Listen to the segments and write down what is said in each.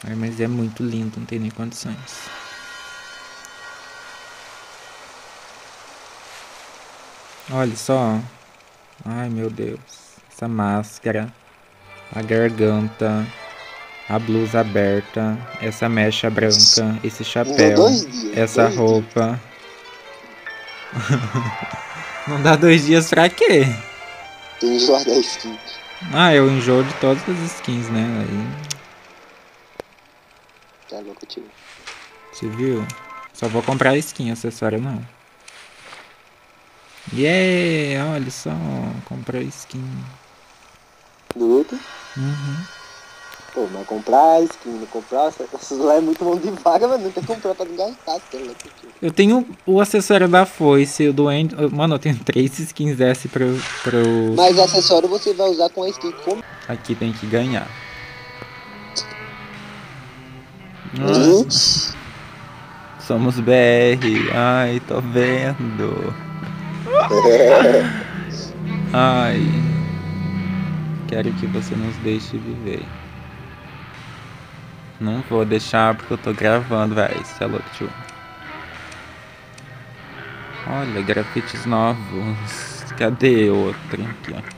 Ai, mas é muito lindo, não tem nem condições. Olha só. Ai, meu Deus. Essa máscara. A garganta. A blusa aberta. Essa mecha branca. Esse Ainda chapéu. 2 dias, Essa 2 dias. roupa. Não dá 2 dias pra quê? Tem enjoar da skin. Ah, eu enjoo de todas as skins, né? Aí, Tá louco, tio. você viu? Só vou comprar skin, acessório não. Yeah, olha só, comprei skin. Louco. Pô, mas comprar skin, não comprar, essas lá é muito mão de vaga, mas não tem que comprar pra não gastar, tá louco, tio. Eu tenho o acessório da foice, o do End. Mano, eu tenho 3 skins desse pro. Mas acessório você vai usar com a skin como? Aqui tem que ganhar. Ixi. Somos BR. Ai, tô vendo. Ai, quero que você nos deixe viver. Não vou deixar porque eu tô gravando, véi. Cê é louco, tio. Olha, grafites novos. Cadê outro? Aqui, ó.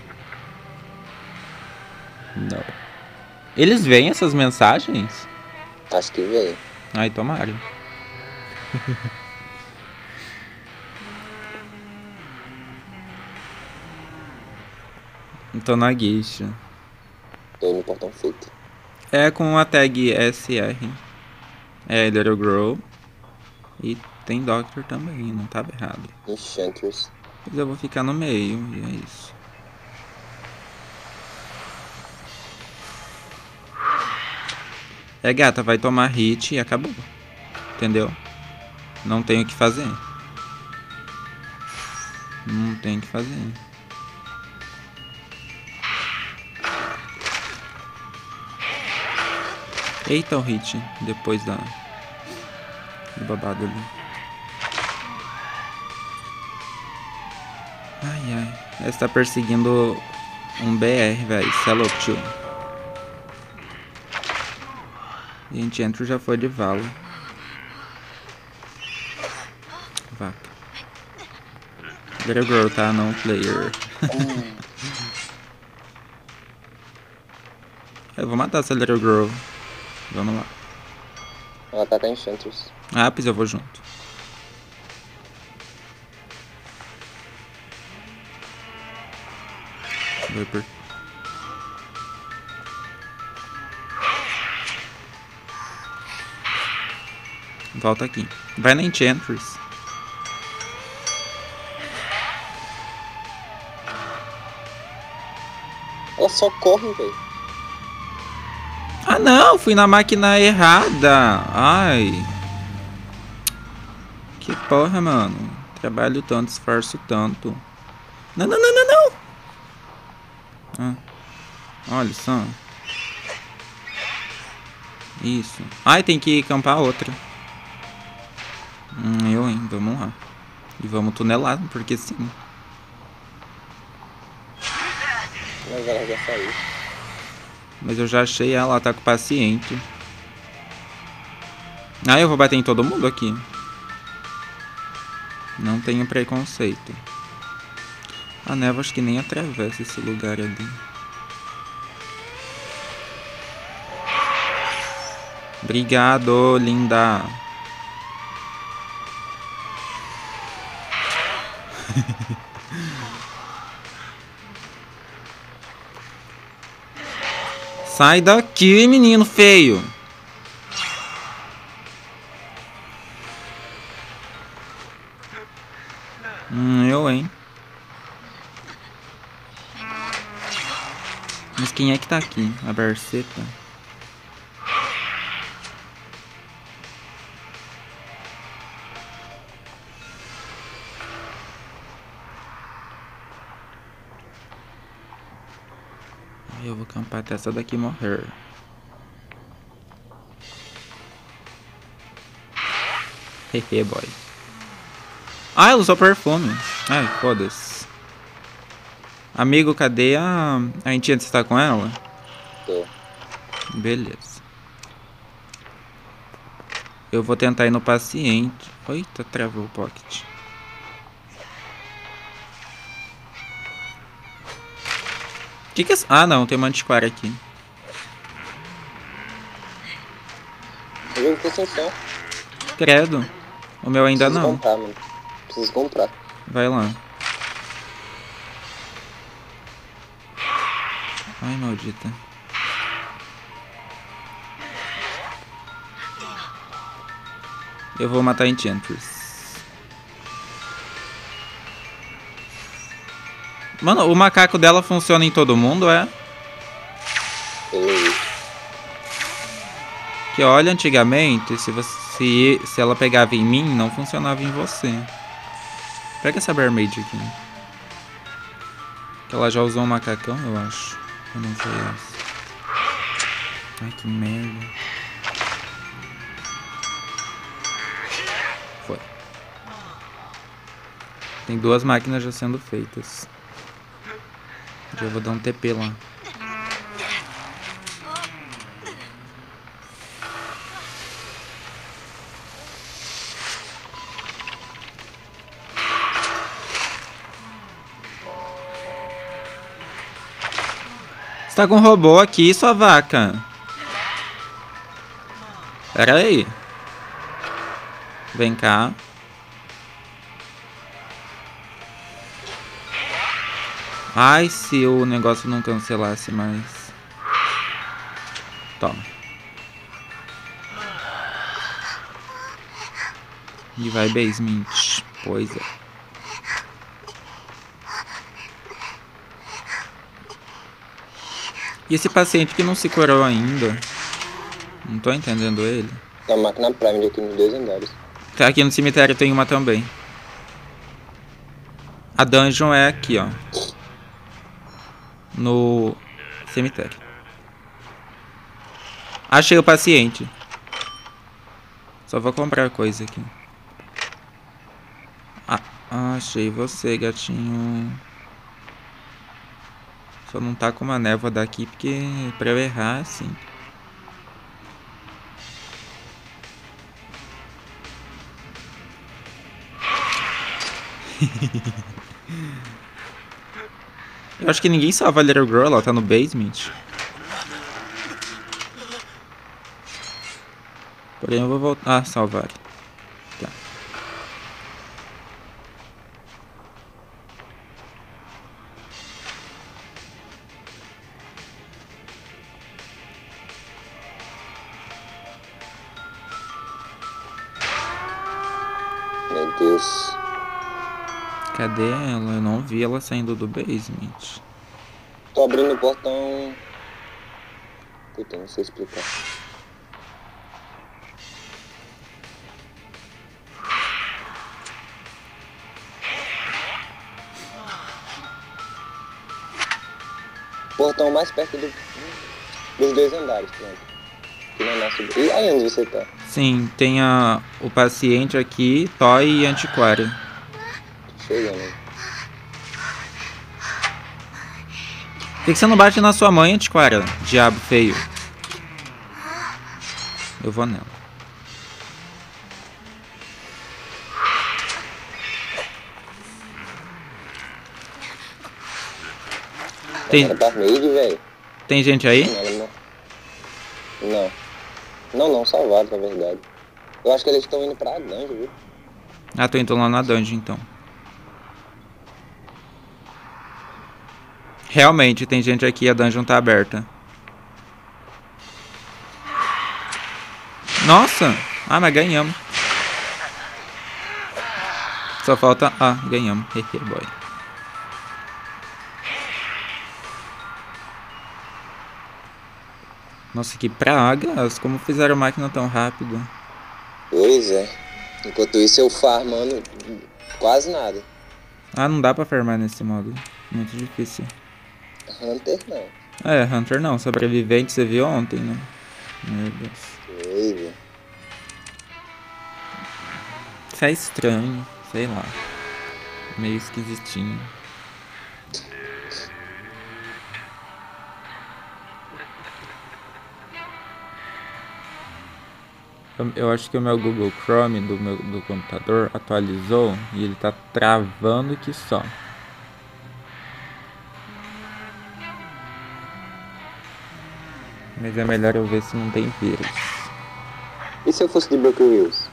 Não. Eles veem essas mensagens? Acho que veio. Ai, tomara. Tô na guicha. Tô no portão feito. É com a tag SR. É Little Grow. E tem Doctor também, não tava errado. Enchantress. Mas eu vou ficar no meio, e é isso. É gata, vai tomar hit e acabou. Entendeu? Não tem o que fazer. Não tem o que fazer. Eita o hit, depois do babado ali. Ai, ai. Essa tá perseguindo um BR, velho. Cê é louco, tio. Gente, Entro já foi de vala. Vaca. Little Girl, tá? Não player. Eu vou matar essa Little Girl. Vamos lá. Ela tá com a Enchantress. Ah, pois eu vou junto. Viper. Volta aqui. Vai na Enchantress. Ela só corre, velho. Ah, não! Fui na máquina errada. Ai. Que porra, mano. Trabalho tanto, esforço tanto. Não, não, não, não, não! Ah. Olha só. Isso. Ai, tem que acampar outra. Hein? Vamos lá. E vamos tunelar, porque sim. Mas ela já saiu. Mas eu já achei ela tá com o paciente. Ah, eu vou bater em todo mundo aqui. Não tenho preconceito. A névoa acho que nem atravessa esse lugar ali. Obrigado, linda. Sai daqui, menino feio. Hein? Mas quem é que tá aqui? A Barceta? Eu vou acampar até essa daqui morrer. Hehe, boy. Ah, ela usou perfume. Ai, foda-se. Amigo, cadê a... A Enchente, você tá com ela? Tô. Beleza. Eu vou tentar ir no paciente. Eita, travou o pocket. Que é... Ah, não, tem uma antiquária aqui. O jogo ficou sem som. Credo. O meu ainda Preciso não. comprar, mano. Preciso comprar. Vai lá. Ai, maldita. Eu vou matar a Enchantress. Mano, o macaco dela funciona em todo mundo, é? Que olha, antigamente, se ela pegava em mim, não funcionava em você. Pega essa Mermaid aqui. Que ela já usou um macacão, eu acho. Ou não foi essa? Ai, que merda. Foi. Tem 2 máquinas já sendo feitas. Já vou dar um TP lá. Você tá com um robô aqui, sua vaca. Pera aí. Vem cá. Ai, se o negócio não cancelasse mais. Toma. E vai basement. Pois é. E esse paciente que não se curou ainda? Não tô entendendo ele. Tem uma máquina Prime aqui nos 2 andares. Tá, aqui no cemitério tem uma também. A dungeon é aqui, ó. No cemitério. Achei o paciente. Só vou comprar coisa aqui. Ah, achei você, gatinho. Só não tá com uma névoa daqui, porque pra eu errar, assim. Eu acho que ninguém salva a Little Girl, ela tá no basement. Porém eu vou voltar... Ah, salvar. Tá. Meu Deus. Cadê ela? Eu não vi ela saindo do basement. Tô abrindo o portão. Puta, não sei explicar. Portão mais perto dos 2 andares, pronto. Aqui na nossa... E aí onde você tá? Sim, tem o paciente aqui, Toy e antiquário. Chegando. Por que você não bate na sua mãe, antiquária? Diabo feio. Eu vou nela. Tem gente aí? Não, salvados, na verdade. Eu acho que eles estão indo pra dungeon, viu? Ah, tô indo lá na dungeon, então. Realmente, tem gente aqui, a dungeon tá aberta. Nossa! Ah, mas ganhamos. Só falta... Ah, ganhamos. Hehe, boy. Nossa, que pragas. Como fizeram a máquina tão rápido? Pois é. Enquanto isso eu farmando quase nada. Ah, não dá pra farmar nesse modo. Muito difícil. Hunter não. É, Hunter não. Sobrevivente você viu ontem, né? Meu Deus. Pois é. Isso é estranho. Sei lá. Meio esquisitinho. Eu acho que o meu Google Chrome do computador atualizou e ele tá travando que só. Mas é melhor eu ver se não tem vírus. E se eu fosse de Broken Wheels?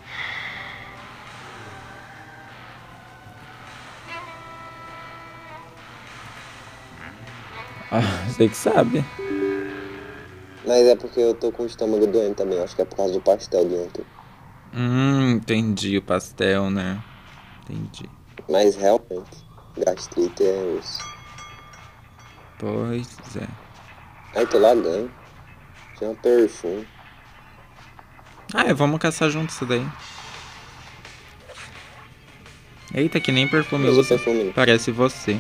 Você que sabe. Mas é porque eu tô com o estômago doente também. Acho que é por causa do pastel de ontem. Entendi o pastel, né? Entendi. Mas realmente, gastrite é osso. Pois é. Aí tô lagando. Chama perfume. Vamos caçar junto isso daí. Eita, que nem perfume Usa usa. perfume. Parece você.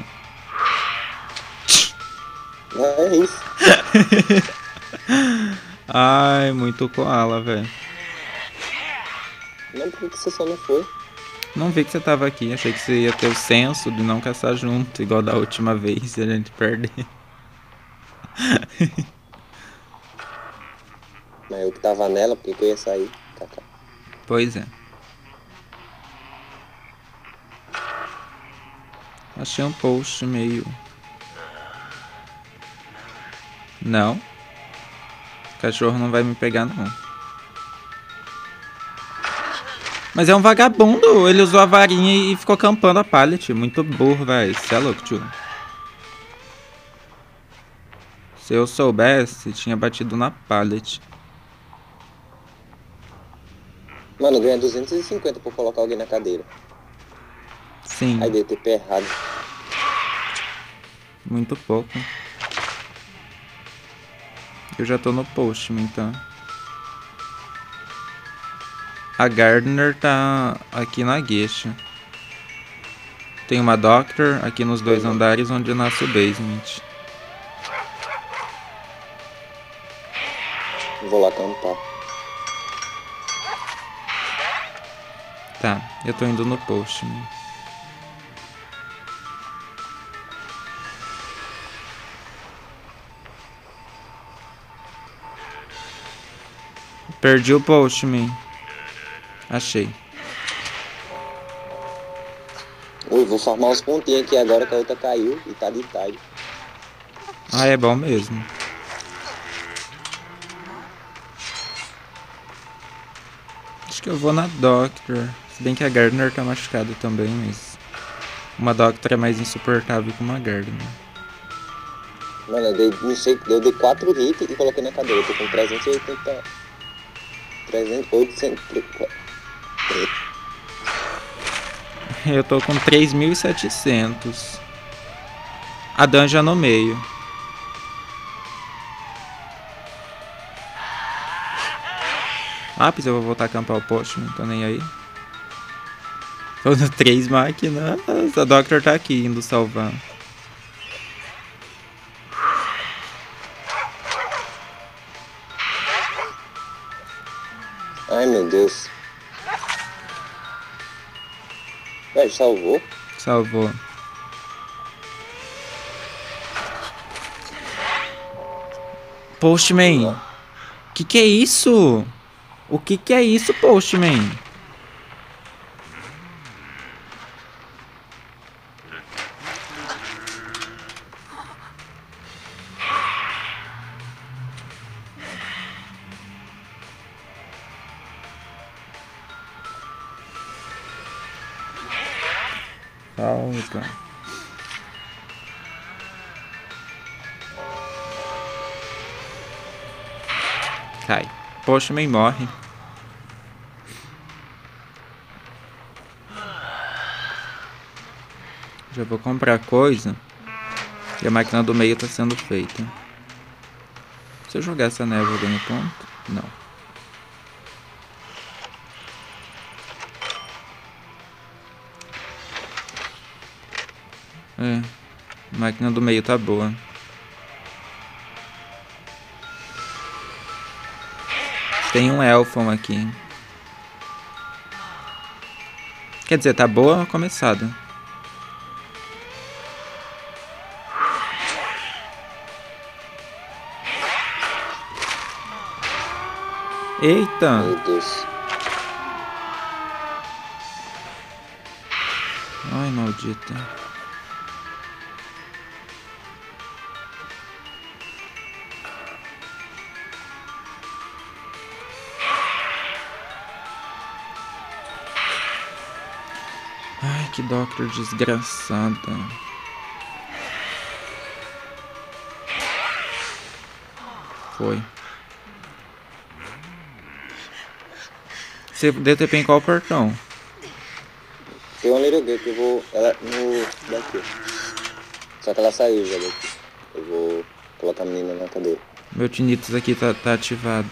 É isso. Ai, muito koala, velho. Não, por que você só não foi? Não vi que você tava aqui. Achei que você ia ter o senso de não caçar junto, igual da última vez e a gente perder. Mas eu que tava nela, porque que eu ia sair. Cacá. Pois é. Achei um post meio... Não. O cachorro não vai me pegar, não. Mas é um vagabundo. Ele usou a varinha e ficou campando a pallet. Muito burro, velho. Cê é louco, tio. Se eu soubesse, tinha batido na pallet. Mano, ganha 250 por colocar alguém na cadeira. Sim. Aí deu TP errado. Muito pouco. Eu já tô no post, então. A Gardner tá aqui na gueixa. Tem uma Doctor aqui nos 2 andares onde nasce o basement. Vou lá acampar. Tá, eu tô indo no post. Né? Perdi o post, man. Achei. Ui, vou formar uns pontinhos aqui agora que a outra caiu e tá de tarde. É bom mesmo. Acho que eu vou na Doctor. Se bem que a Gardner tá machucada também, mas... Uma Doctor é mais insuportável que uma Gardner. Mano, eu dei, não sei, eu dei 4 hits e coloquei na cadeira. Eu tô com 380... 800... Eu tô com 3.700. A dungeon no meio. Pois eu vou voltar a acampar o post, não tô nem aí. Tô no 3 máquinas. A Doctor tá aqui indo salvar. Ai, meu Deus. Ué, salvou? Salvou. Postman. Que é isso? O que é isso, Postman? Calma. Cai. Postman morre. Já vou comprar coisa. E a máquina do meio tá sendo feita. Se eu jogar essa névoa no ponto? Não. A máquina do meio tá boa. Tem um Elfon aqui. Quer dizer, tá boa começada. Eita! Meu Deus. Ai, maldita. Ai, que Doctor desgraçada. Foi. Você DTP em qual portão? Tem uma Little Girl que eu vou... Ela no... daqui. Só que ela saiu já daqui. Eu vou colocar a menina na cadeira. Meu Tinnitus aqui tá ativado.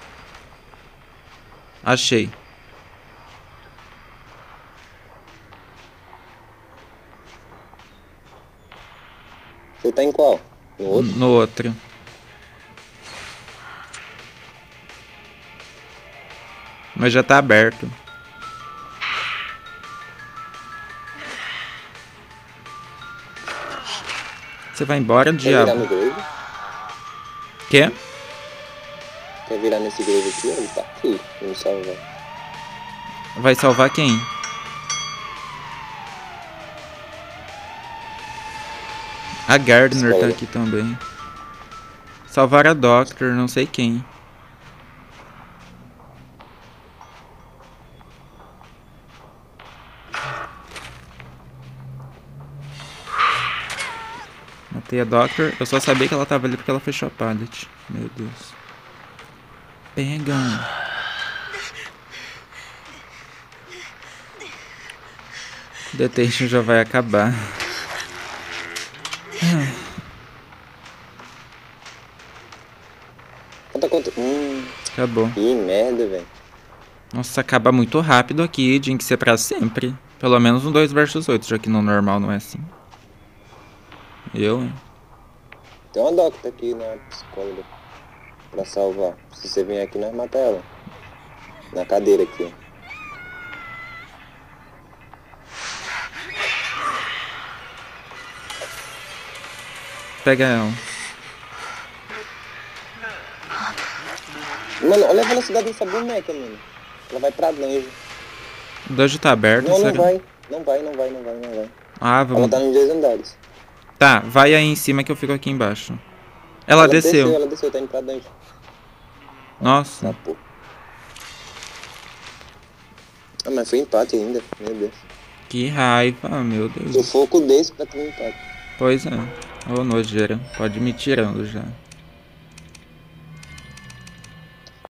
Achei. Você tá em qual? No outro? No outro. Mas já tá aberto. Você vai embora, Quer virar diabo? no grave? Quê? Quer virar nesse grave aqui? Ele tá aqui. Vamos salvar. Vai salvar quem? A Gardner tá Escola. aqui também. Salvar a Doctor, não sei quem. Matei a Doctor. Eu só sabia que ela tava ali porque ela fechou a pallet. Meu Deus. Pega. Detention já vai acabar. Conta. Acabou. Que merda, velho. Nossa, acaba muito rápido aqui. Tinha que ser pra sempre. Pelo menos no 2 versus 8, já que no normal não é assim. Hein? Tem uma doctor aqui na psicóloga pra salvar. Se você vier aqui, nós mata ela. Na cadeira aqui, ó. Pega ela. Mano, olha a velocidade dessa boneca, mano. Ela vai pra longe. O dojo tá aberto, Não, será? não vai. Ah, vamos. Ela tá nos 2 andares. Tá, vai aí em cima que eu fico aqui embaixo. Ela desceu. Ela desceu, tá indo pra dentro. Nossa. Tá, pô. Ah, mas foi empate ainda. Meu Deus. Que raiva, meu Deus. Sufoco desse pra ter um empate. Pois é. Ô, nojeira. Pode ir me tirando já.